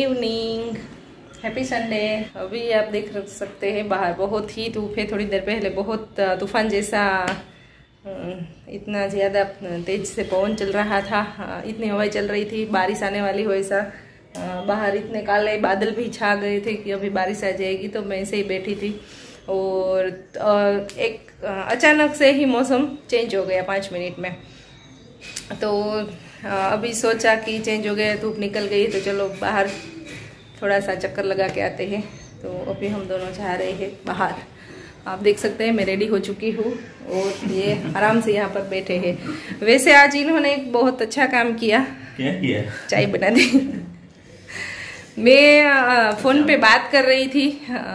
Evening, happy Sunday. अभी आप देख सकते हैं बाहर बहुत ही धूप है। थोड़ी देर पहले बहुत तूफान जैसा इतना ज़्यादा तेज से पवन चल रहा था, इतनी हवाएं चल रही थी, बारिश आने वाली हो ऐसा। बाहर इतने काले बादल भी छा गए थे कि अभी बारिश आ जाएगी, तो मैं ऐसे ही बैठी थी और एक अचानक से ही मौसम चेंज हो गया 5 मिनट में। तो अभी सोचा कि चेंज हो गया, धूप निकल गई, तो चलो बाहर थोड़ा सा चक्कर लगा के आते हैं। तो अभी हम दोनों जा रहे हैं बाहर। आप देख सकते हैं मैं रेडी हो चुकी हूँ और ये आराम से यहाँ पर बैठे हैं। वैसे आज इन्होंने एक बहुत अच्छा काम किया। क्या किया? चाय बना दी। मैं फ़ोन पे बात कर रही थी,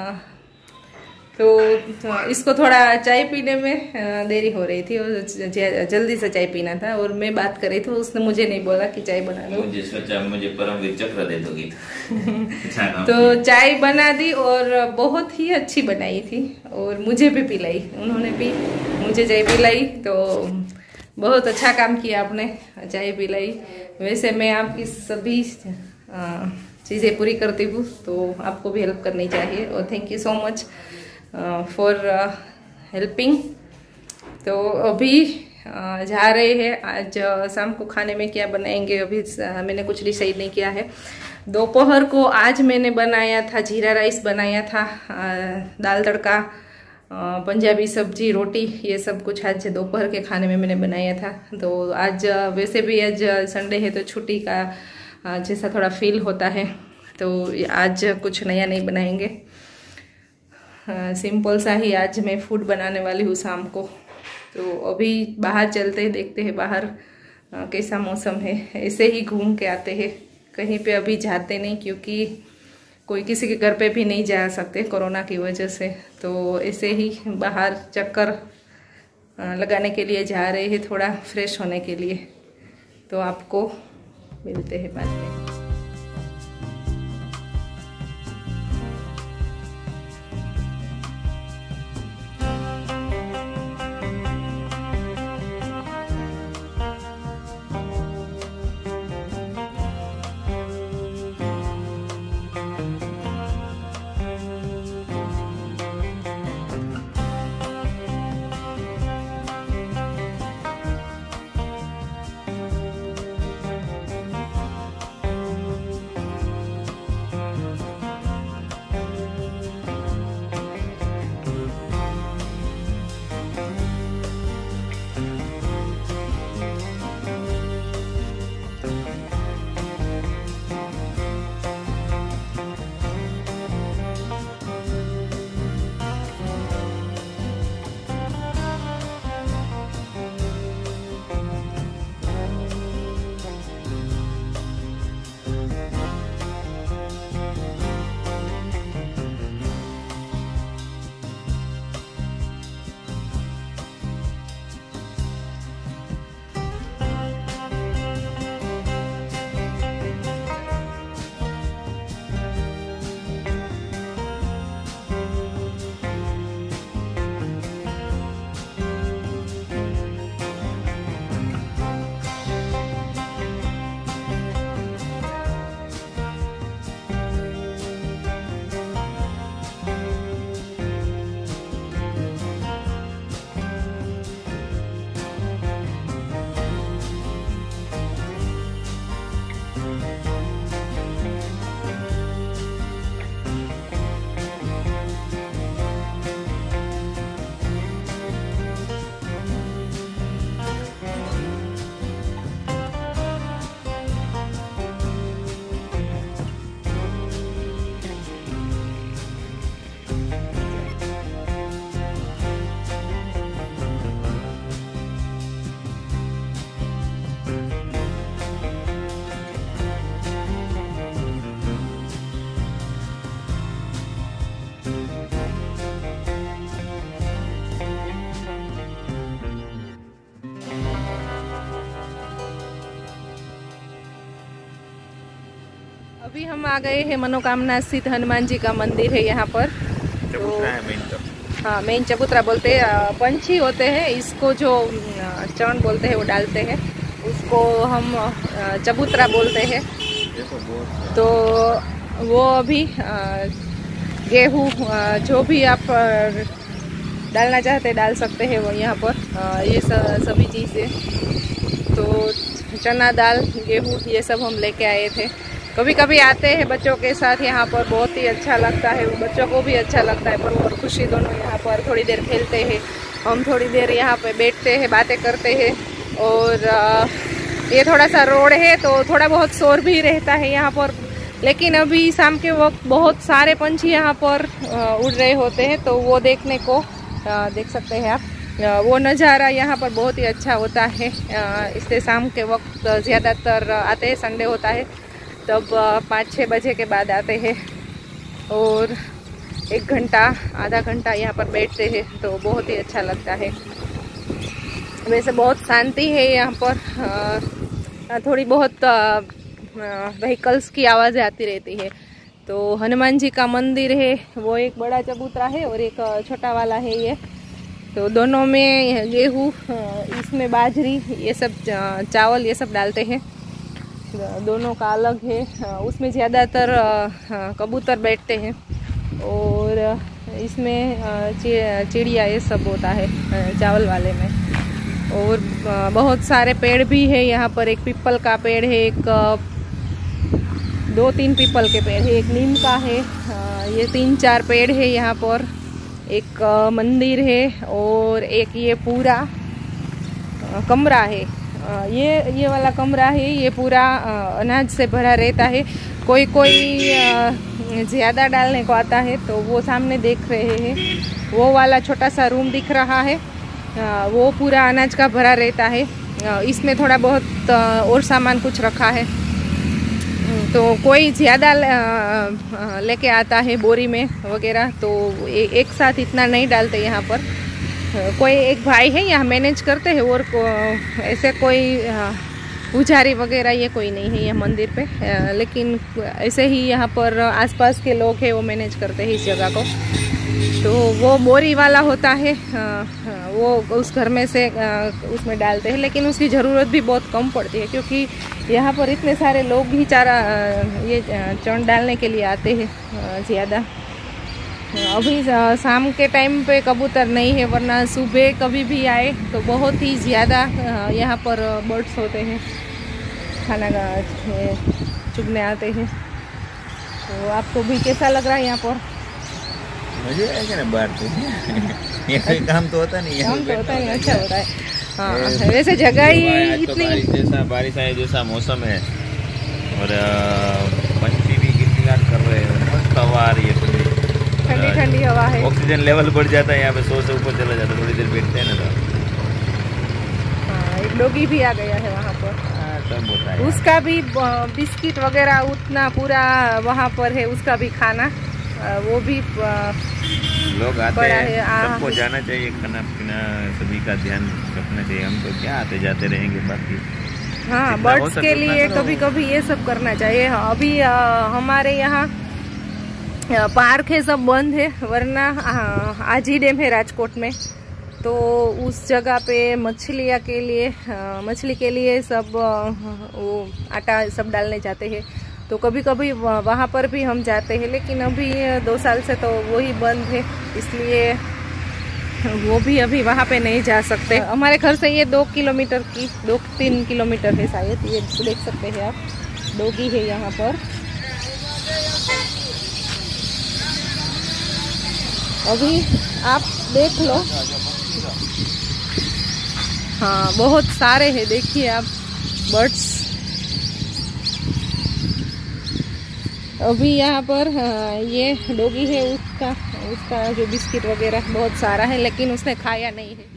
तो इसको थोड़ा चाय पीने में देरी हो रही थी और जल्दी से चाय पीना था, और मैं बात कर रही थी, उसने मुझे नहीं बोला कि चाय बना दो। मुझे सोचा मुझे परमवीर चक्र दे दोगी। तो चाय बना दी और बहुत ही अच्छी बनाई थी और मुझे भी पिलाई, उन्होंने भी मुझे चाय पिलाई। तो बहुत अच्छा काम किया आपने, चाय पिलाई। वैसे मैं आपकी सभी चीज़ें पूरी करती हूँ, तो आपको भी हेल्प करनी चाहिए, और thank you so much for helping. तो अभी जा रहे हैं। आज शाम को खाने में क्या बनाएंगे अभी मैंने कुछ डिसाइड नहीं किया है। दोपहर को आज मैंने बनाया था जीरा राइस, बनाया था दाल तड़का, पंजाबी सब्जी, रोटी, ये सब कुछ आज दोपहर के खाने में मैंने बनाया था। तो आज वैसे भी आज संडे है तो छुट्टी का जैसा थोड़ा फील होता है, तो आज कुछ नया नहीं बनाएंगे, सिंपल सा ही आज मैं फूड बनाने वाली हूँ शाम को। तो अभी बाहर चलते हैं, देखते हैं बाहर कैसा मौसम है। ऐसे ही घूम के आते हैं, कहीं पे अभी जाते नहीं, क्योंकि कोई किसी के घर पे भी नहीं जा सकते कोरोना की वजह से। तो ऐसे ही बाहर चक्कर लगाने के लिए जा रहे हैं, थोड़ा फ्रेश होने के लिए। तो आपको मिलते हैं बाद में। अभी हम आ गए हैं मनोकामना स्थित हनुमान जी का मंदिर है यहाँ पर। तो हाँ, मेन चबूतरा बोलते हैं, पंछी होते हैं, इसको जो चरण बोलते हैं वो डालते हैं, उसको हम चबूतरा बोलते हैं। तो वो अभी गेहूँ जो भी आप डालना चाहते डाल सकते हैं वो यहाँ पर। ये सभी चीज़ें, तो चना दाल, गेहूँ, ये सब हम लेके आए थे। कभी कभी आते हैं बच्चों के साथ यहाँ पर, बहुत ही अच्छा लगता है, बच्चों को भी अच्छा लगता है। पर और खुशी दोनों यहाँ पर थोड़ी देर खेलते हैं, हम थोड़ी देर यहाँ पे बैठते हैं, बातें करते हैं। और ये थोड़ा सा रोड है तो थोड़ा बहुत शोर भी रहता है यहाँ पर, लेकिन अभी शाम के वक्त बहुत सारे पंछी यहाँ पर उड़ रहे होते हैं, तो वो देखने को देख सकते हैं आप। वो नज़ारा यहाँ पर बहुत ही अच्छा होता है। इससे शाम के वक्त ज़्यादातर आते हैं, संडे होता है तब 5-6 बजे के बाद आते हैं और 1 घंटा आधा घंटा यहाँ पर बैठते हैं, तो बहुत ही अच्छा लगता है। वैसे बहुत शांति है यहाँ पर, थोड़ी बहुत व्हीकल्स की आवाज़ें आती रहती है। तो हनुमान जी का मंदिर है, वो एक बड़ा चबूतरा है और एक छोटा वाला है ये। तो दोनों में गेहूँ, इसमें बाजरी, ये सब चावल ये सब डालते हैं। दोनों का अलग है। उसमें ज़्यादातर कबूतर बैठते हैं और इसमें चिड़िया ये सब होता है चावल वाले में। और बहुत सारे पेड़ भी है यहाँ पर। एक पीपल का पेड़ है, एक 2-3 पीपल के पेड़ है, एक नीम का है। ये 3-4 पेड़ है यहाँ पर। एक मंदिर है और एक ये पूरा कमरा है। ये वाला कमरा है, ये पूरा अनाज से भरा रहता है। कोई ज़्यादा डालने को आता है तो वो सामने देख रहे हैं, वो वाला छोटा सा रूम दिख रहा है, वो पूरा अनाज का भरा रहता है। इसमें थोड़ा बहुत और सामान कुछ रखा है। तो कोई ज़्यादा लेके आता है बोरी में वगैरह, तो एक साथ इतना नहीं डालते यहाँ पर। कोई एक भाई है यहाँ मैनेज करते हैं, और ऐसे कोई पुजारी वगैरह ये कोई नहीं है यहाँ मंदिर पे। लेकिन ऐसे ही यहाँ पर आसपास के लोग हैं वो मैनेज करते हैं इस जगह को। तो वो बोरी वाला होता है, वो उस घर में से उसमें डालते हैं, लेकिन उसकी ज़रूरत भी बहुत कम पड़ती है क्योंकि यहाँ पर इतने सारे लोग ही चारा ये चण डालने के लिए आते हैं ज़्यादा। अभी शाम के टाइम पे कबूतर नहीं है, वरना सुबह कभी भी आए तो बहुत ही ज़्यादा यहाँ पर बर्ड्स होते हैं, खाना चुगने आते हैं। तो आपको भी कैसा लग रहा है यहाँ पर? मुझे ऐसे ना बात तो ये काम तो होता नहीं है, काम तो होता नहीं, अच्छा होता है। हाँ, वैसे जगह ही इतनी, बारिश आए जैसा मौसम है और पंछी भी किलकिलाहट कर रहे हैं, मस्त हवा आ रही है, ठंडी ठंडी हवा है। ऑक्सीजन लेवल बढ़ जाता है यहाँ पे, 100 से ऊपर चला जाता है, थोड़ी देर बैठते हैं ना तो। हाँ, एक डॉगी भी आ गया है वहाँ पर। सब होता है। उसका भी बिस्किट वगैरह उतना पूरा वहाँ पर है, उसका भी खाना, वो भी लोग आते हैं, सबको जाना चाहिए, खाना पीना सभी का ध्यान रखना चाहिए। हम तो क्या आते जाते रहेंगे बाकी। हाँ, बर्ड्स के लिए कभी कभी ये सब करना चाहिए। अभी हमारे यहाँ पार्क है, सब बंद है, वरना आजी डैम है राजकोट में, तो उस जगह पे मछली के लिए सब वो आटा सब डालने जाते हैं। तो कभी कभी वहाँ पर भी हम जाते हैं, लेकिन अभी 2 साल से तो वही बंद है, इसलिए वो भी अभी वहाँ पे नहीं जा सकते। हमारे घर से ये 2-3 किलोमीटर है शायद। ये देख सकते हैं आप, डॉगी है यहाँ पर। अभी आप देख लो, हाँ बहुत सारे हैं, देखिए आप बर्ड्स। अभी यहाँ पर ये डॉगी है, उसका जो बिस्किट वगैरह बहुत सारा है, लेकिन उसने खाया नहीं है।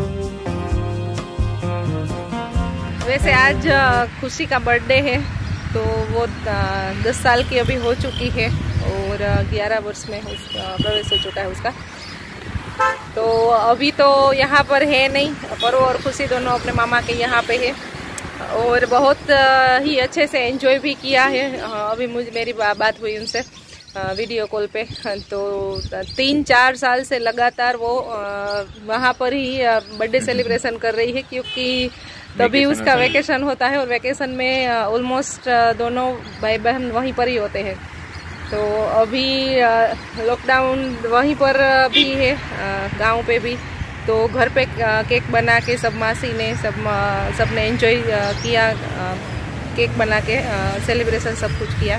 वैसे आज खुशी का बर्थडे है, तो वो 10 साल की अभी हो चुकी है और 11 वर्ष में उसका प्रवेश हो चुका है उसका। तो अभी तो यहाँ पर है नहीं, पर्व और खुशी दोनों अपने मामा के यहाँ पे है और बहुत ही अच्छे से एंजॉय भी किया है। अभी मेरी बात हुई उनसे वीडियो कॉल पे, तो 3-4 साल से लगातार वो वहाँ पर ही बर्थडे सेलिब्रेशन कर रही है, क्योंकि तभी उसका वेकेशन होता है और वेकेशन में ऑलमोस्ट दोनों भाई बहन वहीं पर ही होते हैं। तो अभी लॉकडाउन वहीं पर भी है, गांव पे भी, तो घर पे केक बना के सब मासी ने सबने एंजॉय किया, केक बना के सेलिब्रेशन सब कुछ किया।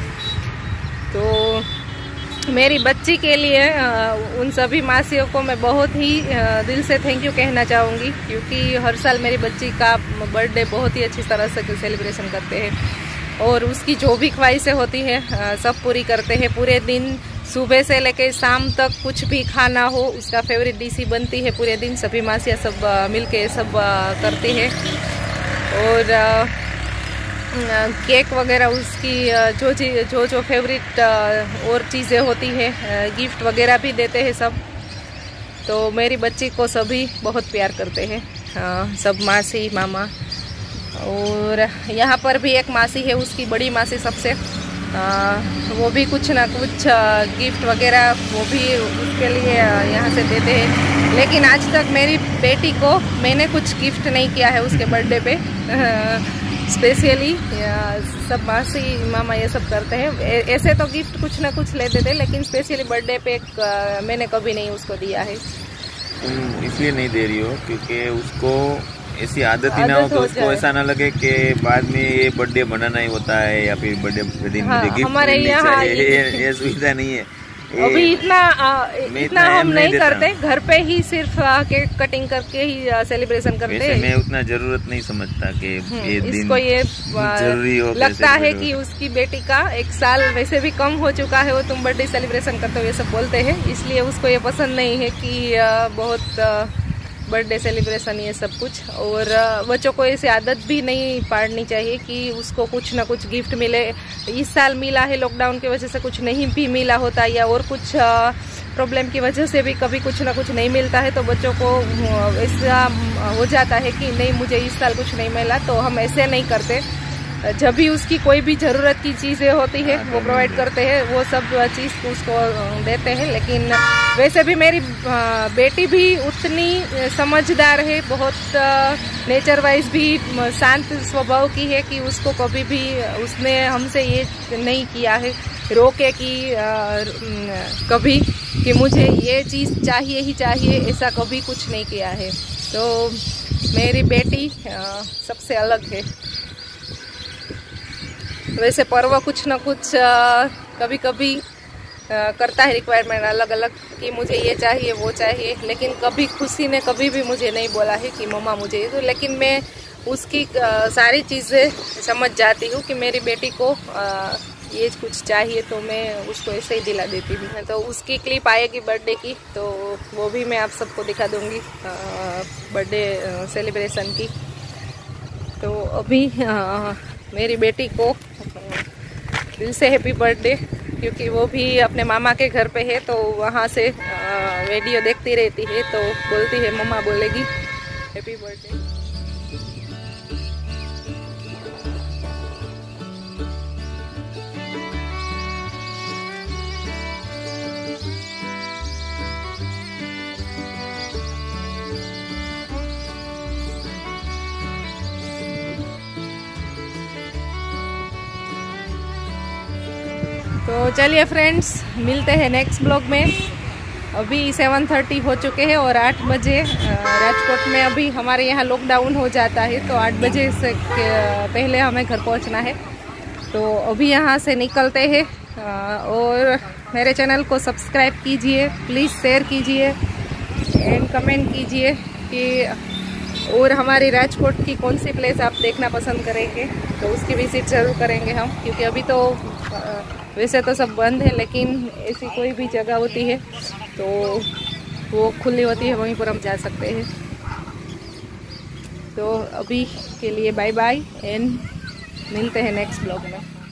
तो मेरी बच्ची के लिए उन सभी मासियों को मैं बहुत ही दिल से थैंक यू कहना चाहूँगी, क्योंकि हर साल मेरी बच्ची का बर्थडे बहुत ही अच्छी तरह से सेलिब्रेशन करते हैं और उसकी जो भी ख्वाहिशें होती है सब पूरी करते हैं। पूरे दिन सुबह से लेकर शाम तक कुछ भी खाना हो, उसका फेवरेट डिश ही बनती है पूरे दिन। सभी मासियाँ सब मिलके सब करती है और केक वगैरह उसकी जो फेवरेट और चीज़ें होती है, गिफ्ट वगैरह भी देते हैं सब। तो मेरी बच्ची को सभी बहुत प्यार करते हैं, सब मासी मामा। और यहाँ पर भी एक मासी है, उसकी बड़ी मासी सबसे, वो भी कुछ ना कुछ गिफ्ट वगैरह वो भी उसके लिए यहाँ से देते हैं। लेकिन आज तक मेरी बेटी को मैंने कुछ गिफ्ट नहीं किया है उसके बर्थडे पे। स्पेशली सब मासी मामा ये सब करते हैं, ऐसे तो गिफ्ट कुछ ना कुछ ले देते, लेकिन स्पेशली बर्थडे पे मैंने कभी नहीं उसको दिया है। इसलिए नहीं दे रही हो क्योंकि उसको ऐसी आदत ही ना हो, तो उसको ऐसा ना लगे कि बाद में ये बर्थडे बनाना ही होता है या फिर बर्थडे दिन मुझे गिफ्ट हमारे यहाँ ये सुविधा नहीं है। अभी इतना हम नहीं करते, घर पे ही सिर्फ केक कटिंग करके ही सेलिब्रेशन करते हैं। मैं उतना जरूरत नहीं समझता कि ये दिन इसको ये जरूरी हो। लगता है कि उसकी बेटी का 1 साल वैसे भी कम हो चुका है, वो तुम बर्थडे सेलिब्रेशन करते हो ये सब बोलते हैं, इसलिए उसको ये पसंद नहीं है कि बहुत बर्थडे सेलिब्रेशन ये सब कुछ। और बच्चों को ऐसी आदत भी नहीं पाड़नी चाहिए कि उसको कुछ ना कुछ गिफ्ट मिले। इस साल मिला है, लॉकडाउन की वजह से कुछ नहीं भी मिला होता या और कुछ प्रॉब्लम की वजह से भी कभी कुछ ना कुछ नहीं मिलता है, तो बच्चों को ऐसा हो जाता है कि नहीं मुझे इस साल कुछ नहीं मिला। तो हम ऐसे नहीं करते, जब भी उसकी कोई भी ज़रूरत की चीज़ें होती है वो प्रोवाइड करते हैं, वो सब चीज़ उसको देते हैं। लेकिन वैसे भी मेरी बेटी भी उतनी समझदार है, बहुत नेचर वाइज भी शांत स्वभाव की है कि उसको कभी भी उसने हमसे ये नहीं किया है रोके कि कभी कि मुझे ये चीज़ चाहिए ही चाहिए, ऐसा कभी कुछ नहीं किया है। तो मेरी बेटी सबसे अलग है। वैसे पर्व कुछ ना कुछ कभी कभी करता है रिक्वायरमेंट अलग अलग कि मुझे ये चाहिए वो चाहिए, लेकिन कभी खुशी ने कभी भी मुझे नहीं बोला है कि मम्मा मुझे ये दो। लेकिन मैं उसकी सारी चीज़ें समझ जाती हूँ कि मेरी बेटी को ये कुछ चाहिए तो मैं उसको ऐसे ही दिला देती हूँ। तो उसकी क्लिप आएगी बर्थडे की, तो वो भी मैं आप सबको दिखा दूँगी बर्थडे सेलिब्रेशन की। तो अभी मेरी बेटी को दिल से हैप्पी बर्थडे, क्योंकि वो भी अपने मामा के घर पे है, तो वहाँ से वीडियो देखती रहती है, तो बोलती है मम्मा बोलेगी हैप्पी बर्थडे। तो चलिए फ्रेंड्स, मिलते हैं नेक्स्ट ब्लॉग में। अभी 7:30 हो चुके हैं और 8 बजे राजकोट में अभी हमारे यहाँ लॉकडाउन हो जाता है, तो 8 बजे से पहले हमें घर पहुँचना है। तो अभी यहाँ से निकलते हैं और मेरे चैनल को सब्सक्राइब कीजिए, प्लीज़ शेयर कीजिए एंड कमेंट कीजिए कि और हमारी राजकोट की कौन सी प्लेस आप देखना पसंद करेंगे, तो उसकी विजिट ज़रूर करेंगे हम। क्योंकि अभी तो वैसे तो सब बंद है, लेकिन ऐसी कोई भी जगह होती है तो वो खुली होती है, वहीं पर हम जा सकते हैं। तो अभी के लिए बाय बाय एंड मिलते हैं नेक्स्ट ब्लॉग में।